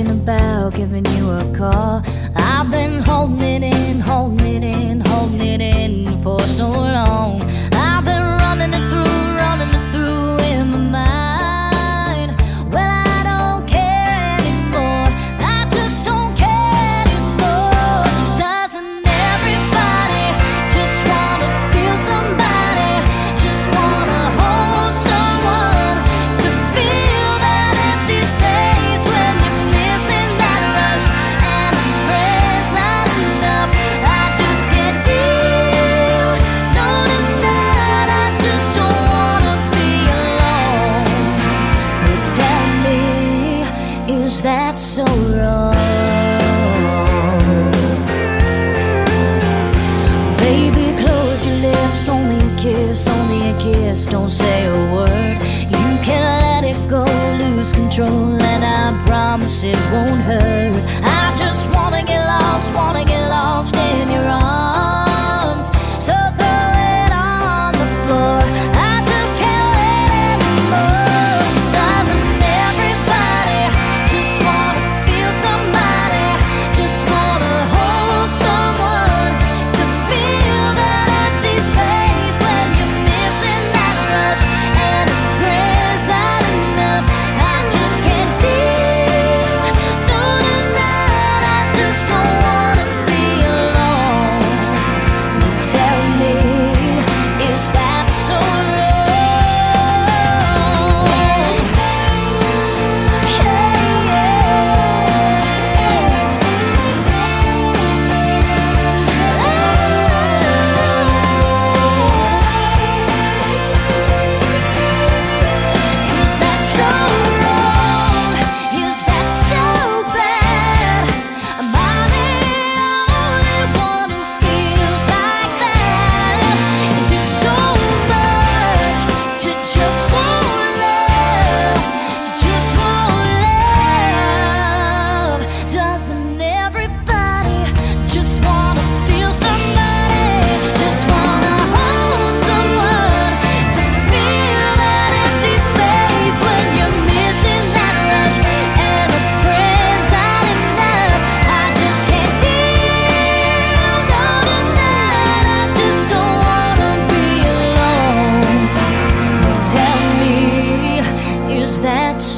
thinking about giving you a call. I've been holding it in, holding it in, holding it in for so long. I've been running it through in my mind. Well, I don't care anymore, I just don't care anymore. Doesn't everybody just wanna feel somebody, just wanna hold someone, to feel that empty space when you're missing that rush, and a friend's not enough. I just can't deal, no, tonight I just don't wanna be alone. But tell me, is that so wrong? Baby, close your lips, only a kiss, only a kiss, don't say a word. You can let it go, lose control, and I promise it won't hurt. I just wanna get lost in your arms. So throw it on the floor, I just can't wait anymore. Doesn't everybody just wanna feel somebody, just wanna hold someone, to feel that empty space when you're missing that rush, and a friend's not enough. I just can't deal, no, tonight I just don't wanna be alone. But tell me, is that so wrong? Is that so wrong? Is that so bad? Am I the only one who feels like that? Is it so much to just want love, to just want love? Doesn't everybody just wanna feel somebody, just wanna hold someone, to feel that empty space when you're missing that rush, and a friend's not enough? I just can't deal, no, tonight I just don't wanna be alone. But tell me, is that